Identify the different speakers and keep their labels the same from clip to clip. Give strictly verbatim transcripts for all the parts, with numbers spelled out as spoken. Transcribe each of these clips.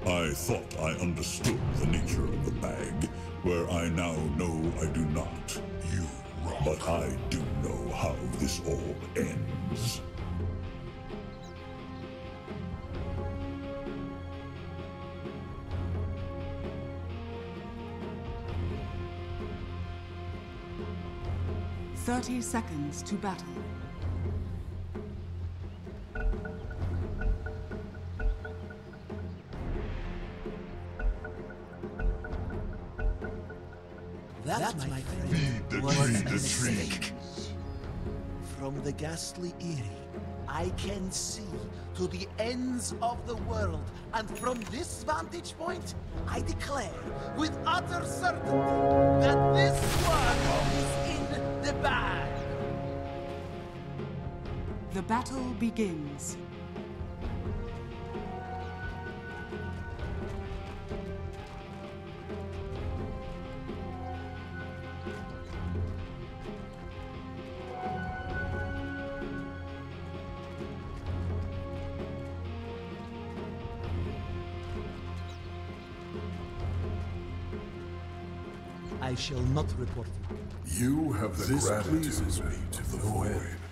Speaker 1: I thought I understood the nature of the bag, where I now know I do not.
Speaker 2: You rock.
Speaker 1: But I do know how this all ends.
Speaker 3: Thirty seconds to battle.
Speaker 4: That, my friend,
Speaker 2: Feed the
Speaker 4: was
Speaker 2: tree,
Speaker 4: a
Speaker 2: the
Speaker 4: mistake.
Speaker 2: tree.
Speaker 4: From the ghastly Eyrie, I can see to the ends of the world, and from this vantage point, I declare with utter certainty that this one is in the bag.
Speaker 3: The battle begins.
Speaker 4: I shall not report you.
Speaker 2: You have the
Speaker 1: This
Speaker 2: gratitude
Speaker 1: pleases me to
Speaker 2: of the
Speaker 1: no
Speaker 2: void.
Speaker 1: end.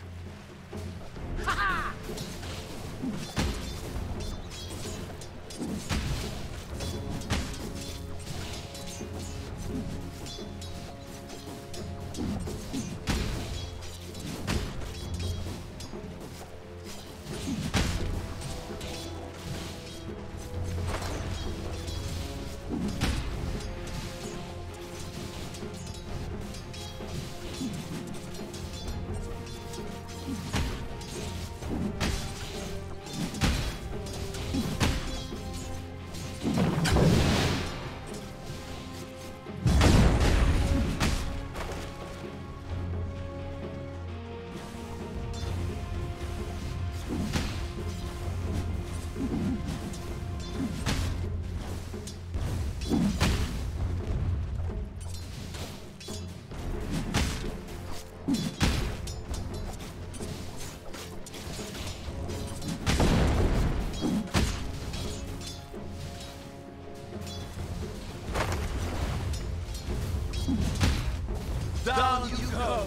Speaker 4: Down you go!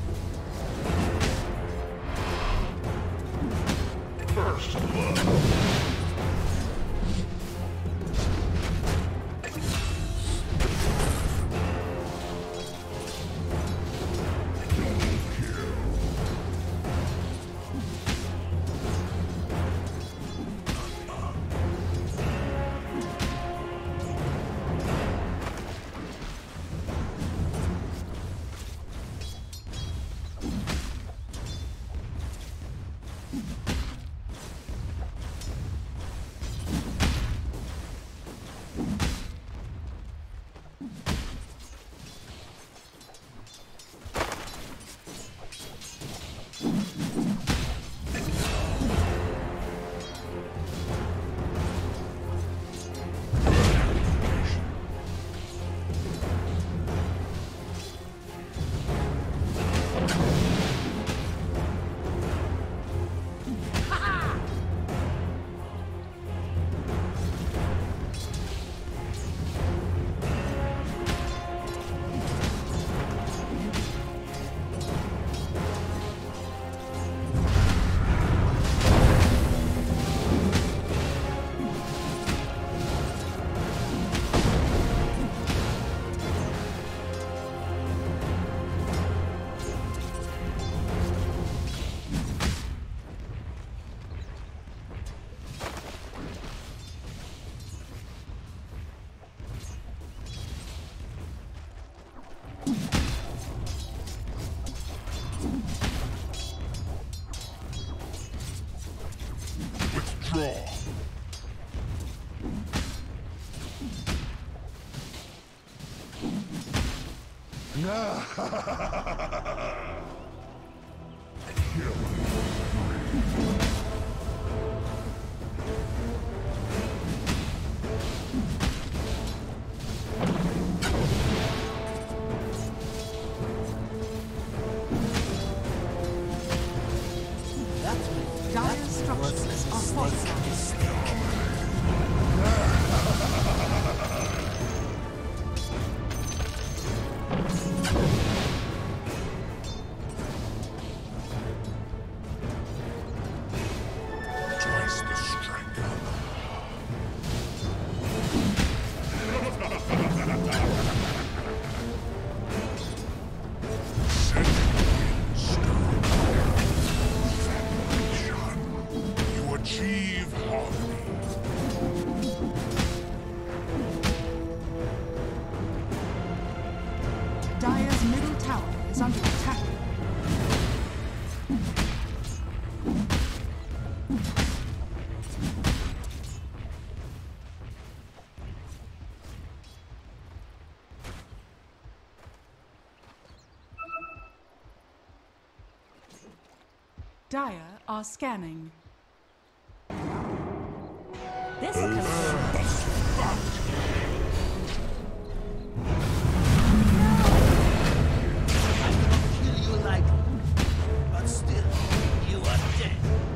Speaker 2: First blood. Withdraw.
Speaker 3: Dire structures are fortified. is under attack. Dire are scanning.
Speaker 5: This will come
Speaker 4: Kill you lightly, but still, you are dead.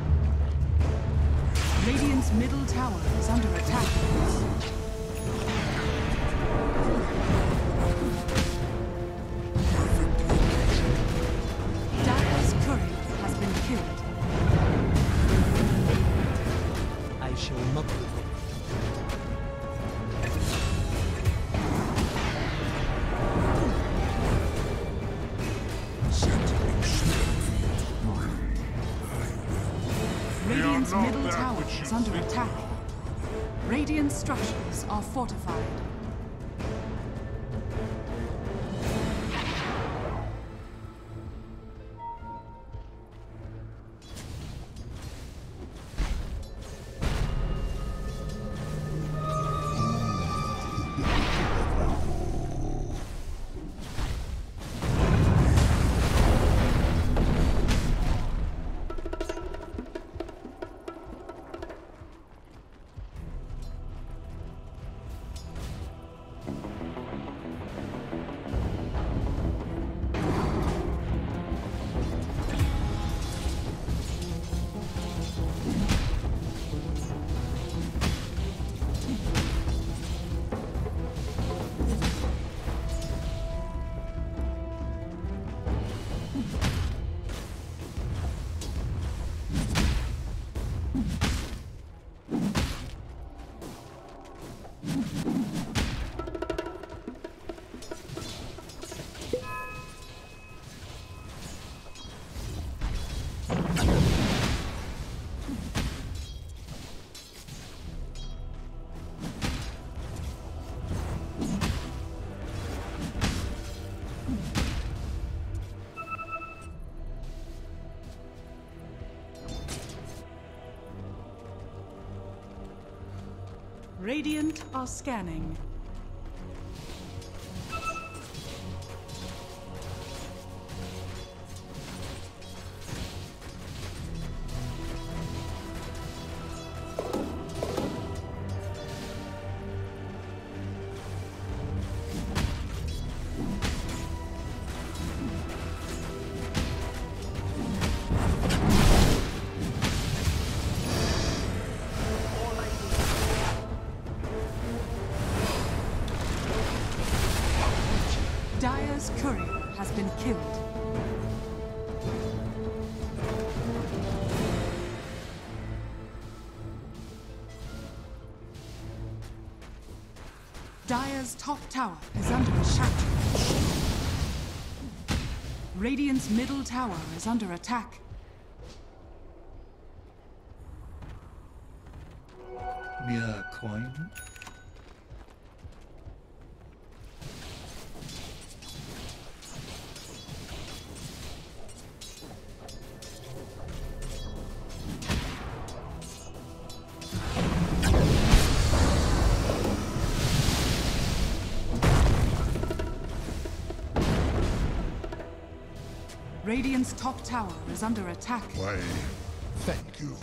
Speaker 3: Radiant's middle tower is under attack. Dire's courier has been killed.
Speaker 4: I shall not live.
Speaker 3: Radiant's
Speaker 2: not
Speaker 3: middle
Speaker 2: that
Speaker 3: tower
Speaker 2: which you
Speaker 3: is under
Speaker 2: think
Speaker 3: attack. Radiant structures are fortified. Radiant are scanning. Dire's courier has been killed. Dire's top tower is under attack. Radiant's middle tower is under attack.
Speaker 6: Mere coin?
Speaker 3: Radiant's top tower is under attack.
Speaker 2: Why, thank you.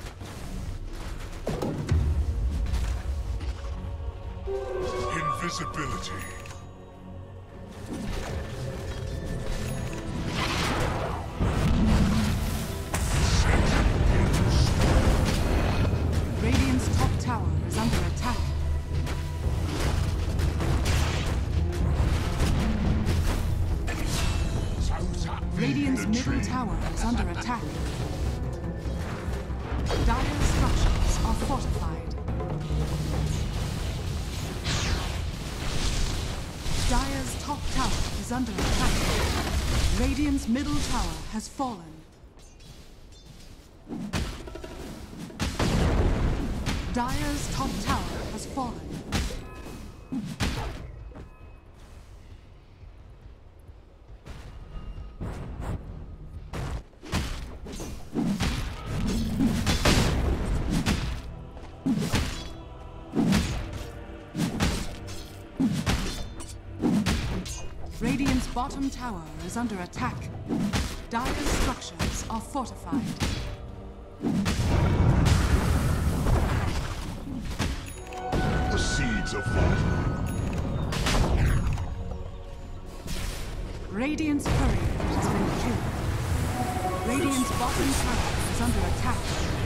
Speaker 2: Invisibility.
Speaker 3: Radiant's top tower is under attack. Radiant's middle tower is under attack. Dire structures are fortified. Dire's top tower is under attack. Radiant's middle tower has fallen. Dire's top tower has fallen. Radiant's bottom tower is under attack. Dire's structures are fortified.
Speaker 1: The seeds of falling.
Speaker 3: Radiant's courier has been killed. Radiant's bottom tower is under attack.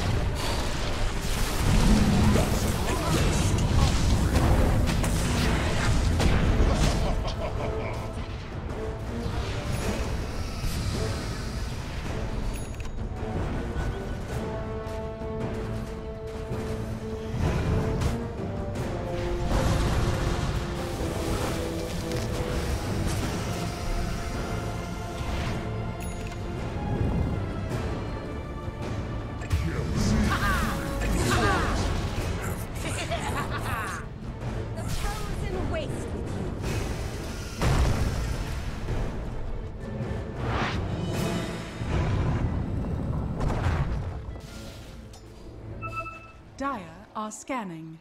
Speaker 3: Dire are scanning.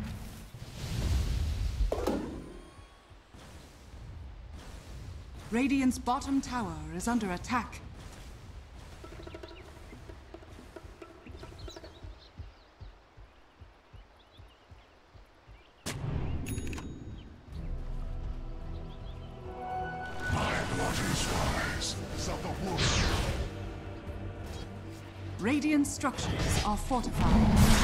Speaker 3: Radiant's bottom tower is under attack.
Speaker 1: My blood is wise.
Speaker 3: Radiant structures are fortified.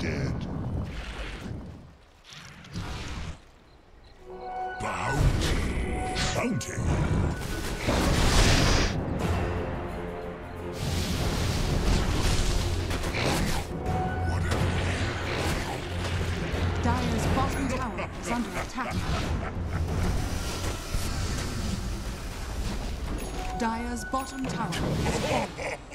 Speaker 2: dead.
Speaker 1: Bounty. Bounty.
Speaker 3: Dire's bottom tower is under attack. Dire's bottom tower is falling.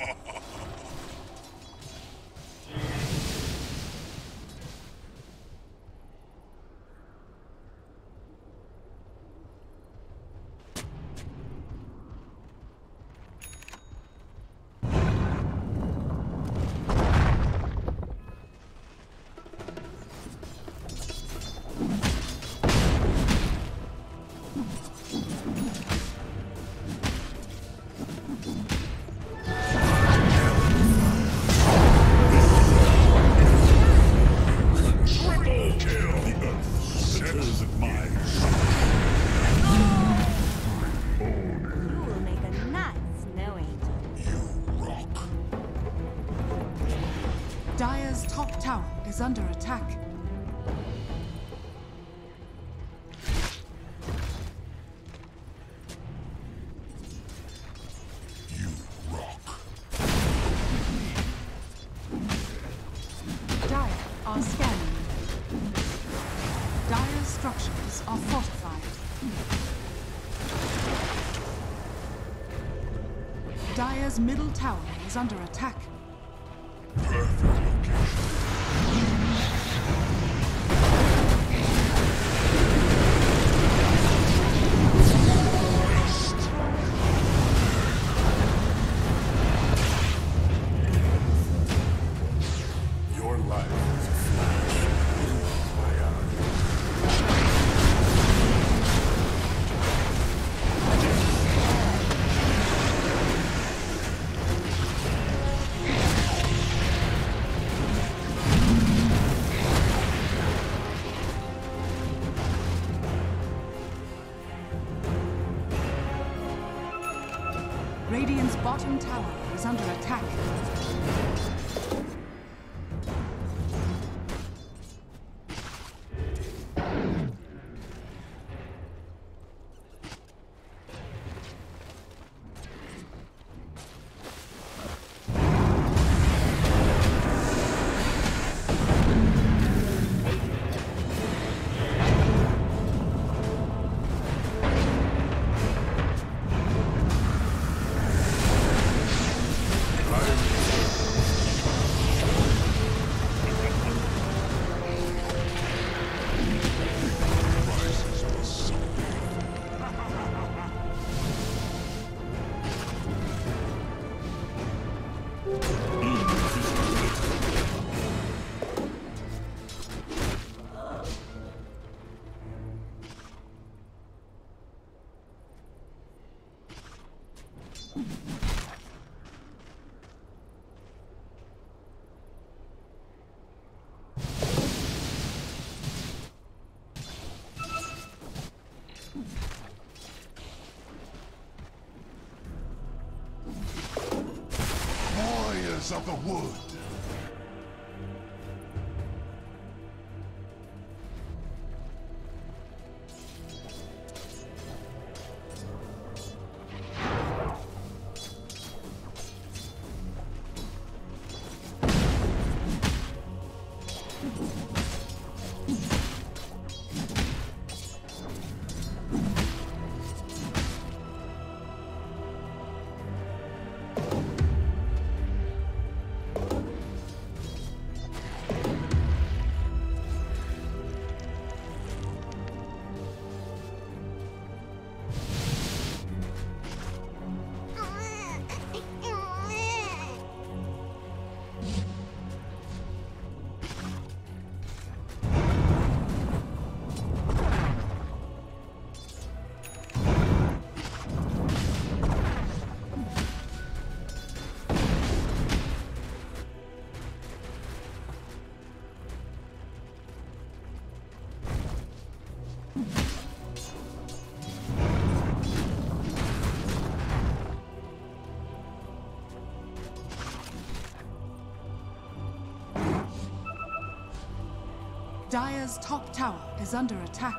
Speaker 3: Dire's top tower is under attack.
Speaker 1: You rock.
Speaker 3: Dire are scanning. Dire's structures are fortified. Dire's middle tower is under attack.
Speaker 1: Perfect location. Your life is a flash in my eye.
Speaker 3: Radiant's bottom tower is under attack.
Speaker 2: Warriors of the wood.
Speaker 3: Dire's top tower is under attack.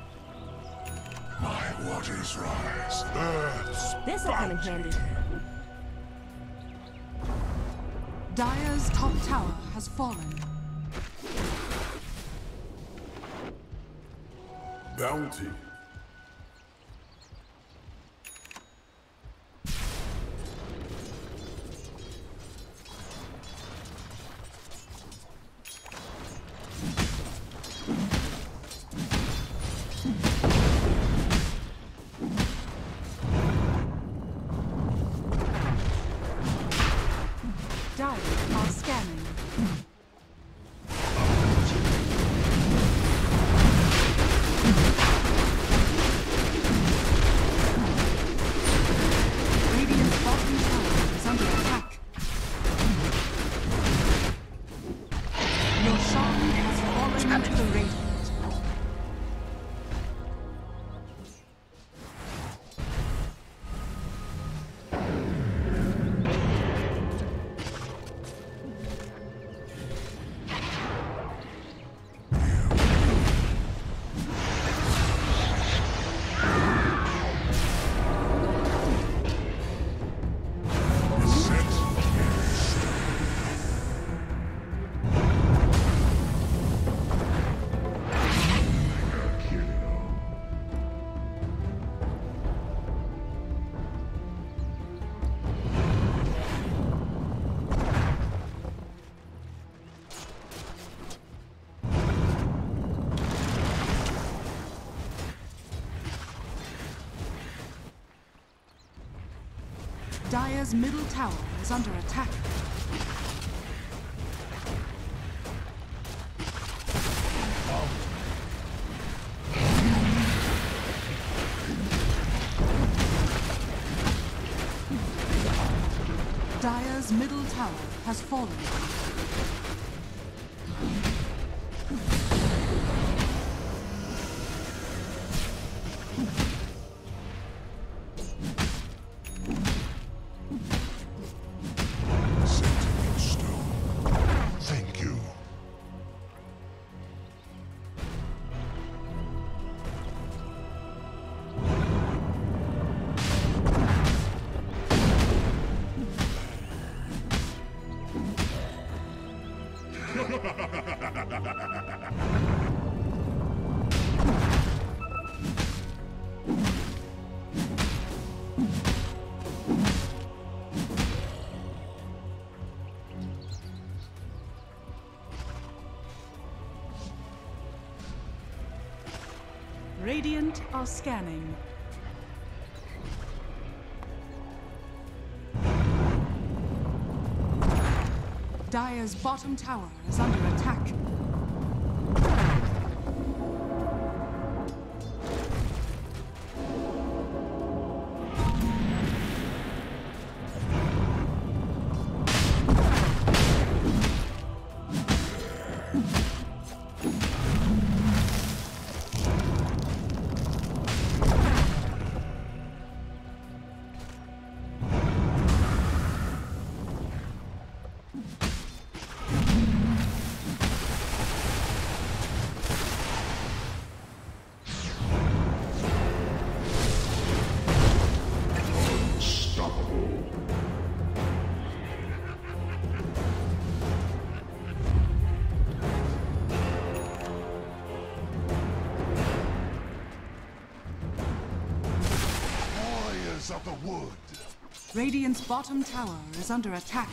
Speaker 2: My waters rise. Earth's
Speaker 5: This'll come in handy.
Speaker 3: Dire's top tower has fallen.
Speaker 2: bounty.
Speaker 3: Dire are scanning. Radiant's bottom tower is under attack. Your Shan has fallen into the Radiant. Dire's middle tower is under attack. Dire's middle tower has fallen.
Speaker 2: Sentinel stone. Thank you.
Speaker 3: Radiant are scanning. Dire's bottom tower is under attack.
Speaker 2: Warriors of the wood.
Speaker 3: Radiant's bottom tower is under attack.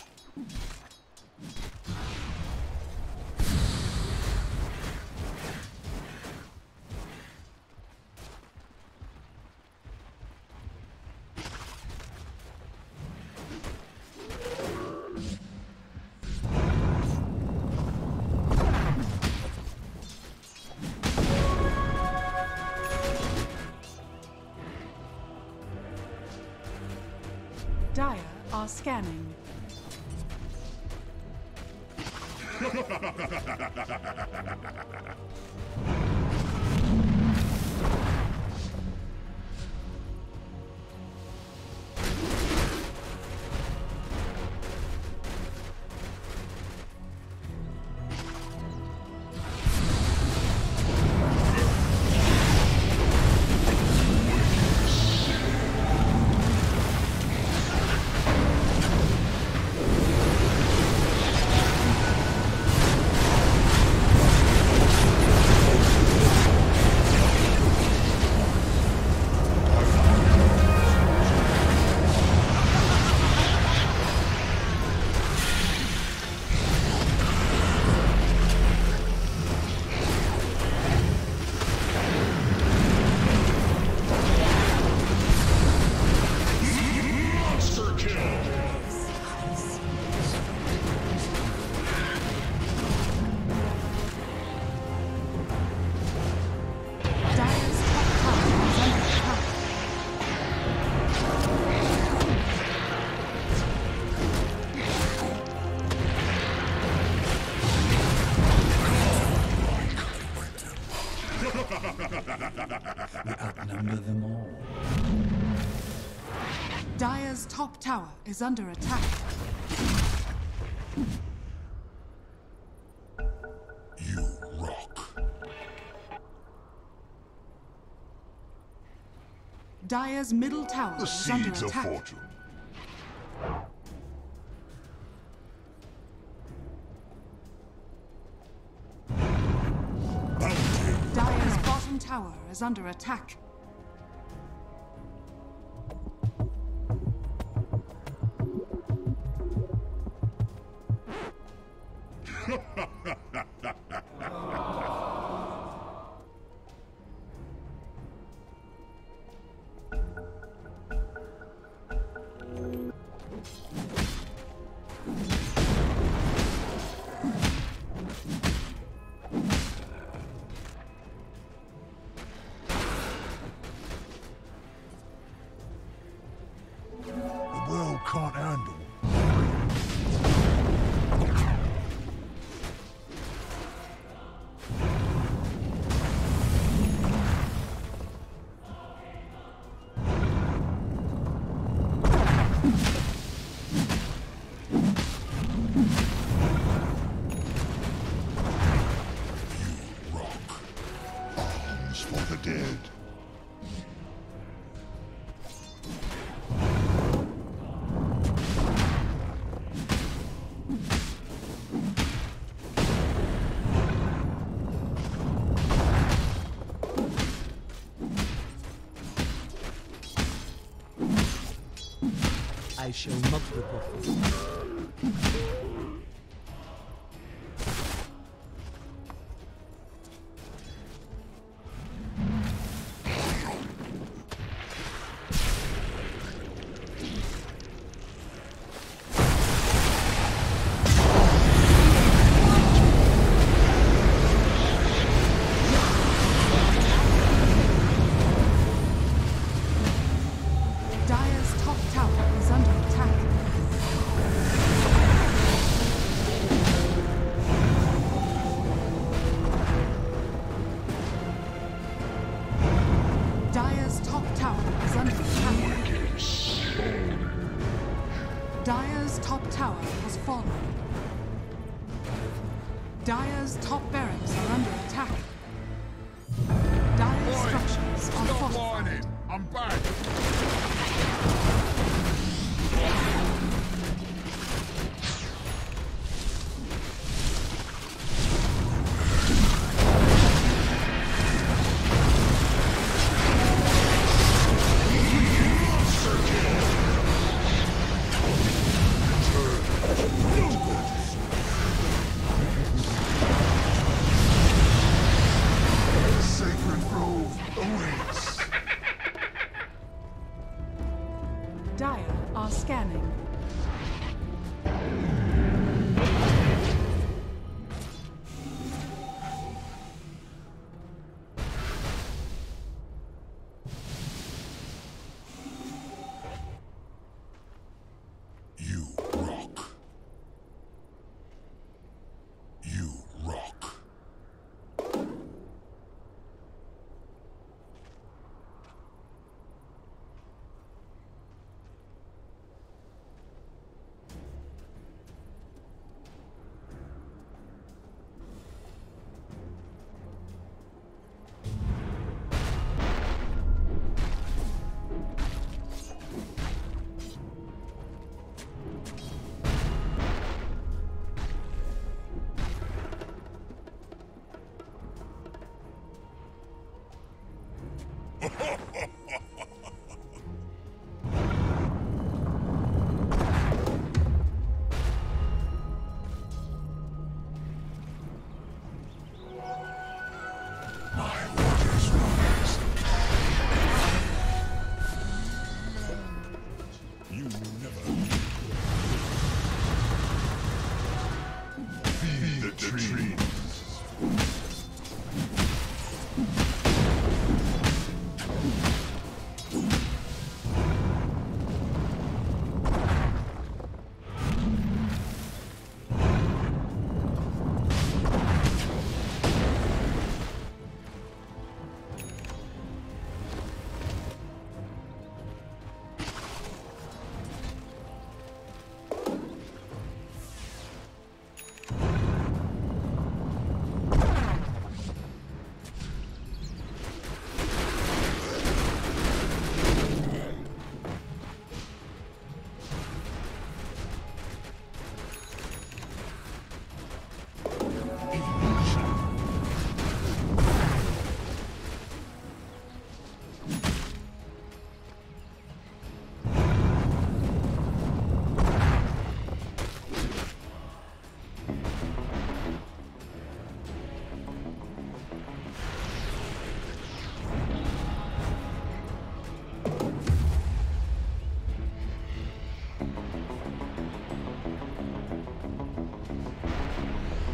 Speaker 3: Dire are scanning. Dire's top tower is under attack.
Speaker 2: You rock.
Speaker 3: Dire's middle tower
Speaker 2: The
Speaker 3: is under
Speaker 2: seeds of
Speaker 3: attack.
Speaker 2: fortune.
Speaker 3: Dire's bottom tower is under attack.
Speaker 2: The world can't handle. You rock. Arms for the dead.
Speaker 4: I shall not report.
Speaker 3: Dire's top tower is under attack. Dire's top tower is under attack. Dire's top tower has fallen. Dire's top barracks are under attack. Dire's structures are
Speaker 2: Stop
Speaker 3: fortified.
Speaker 2: whining. I'm back. Sacred grove awaits.
Speaker 3: Dire are scanning.
Speaker 2: You rock. You rock. My waters rise.
Speaker 1: You never
Speaker 2: Feed the trees.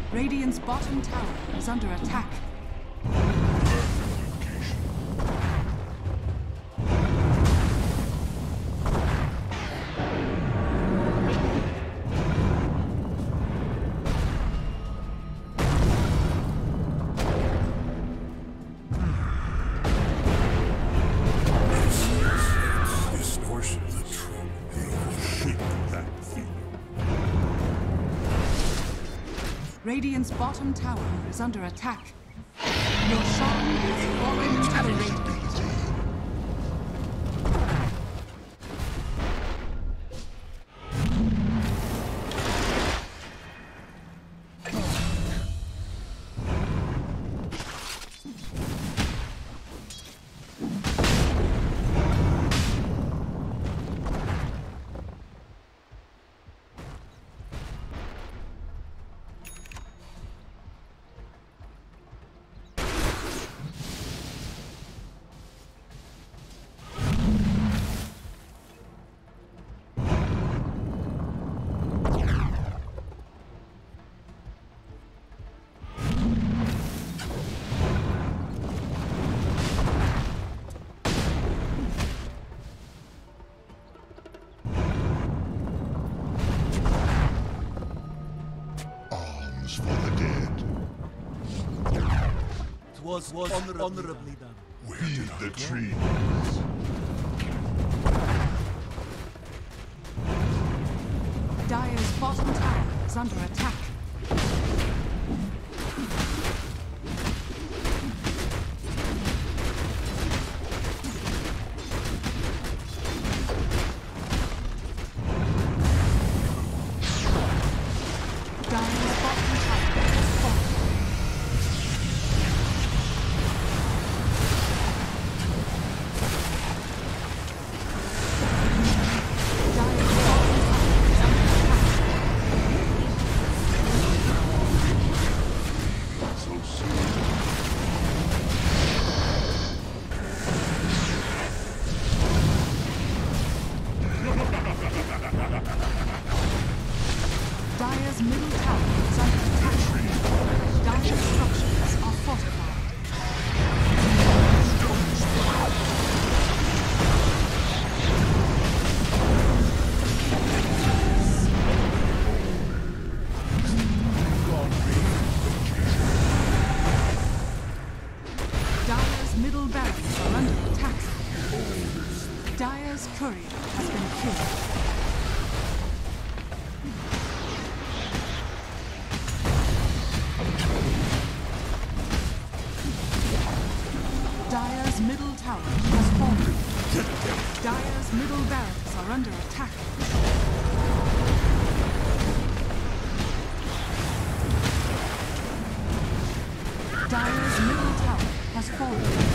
Speaker 3: Radiant's bottom tower is under attack.
Speaker 1: Distortion of the truth. You'll shake that feeling.
Speaker 3: Radiant's bottom tower is under attack. Your shrine has fallen to the Radiant.
Speaker 2: For the dead.
Speaker 4: Was was honor honorably done.
Speaker 2: Where did the tree?
Speaker 3: Dire's bottom tower is under attack. Dire's middle tower is under attack. Dire's structures are fortified. Dire's middle barracks are under attack. Dire's courier has been killed. Dire's middle tower has fallen. Dire's middle barracks are under attack. Dire's middle tower has fallen.